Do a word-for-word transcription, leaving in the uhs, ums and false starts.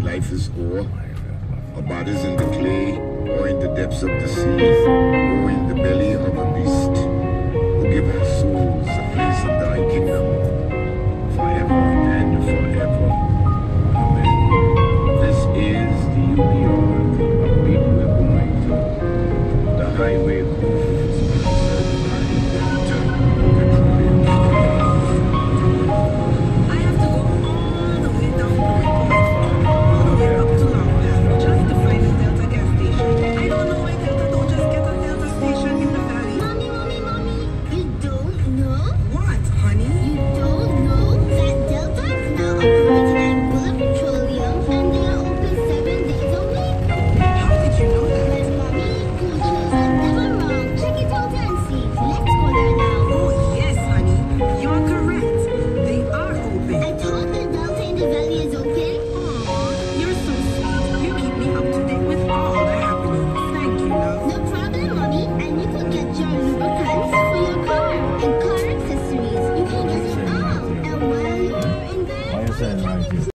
life is o'er. Our bodies in the clay, or in the depths of the sea, or in the belly of a beast, who give us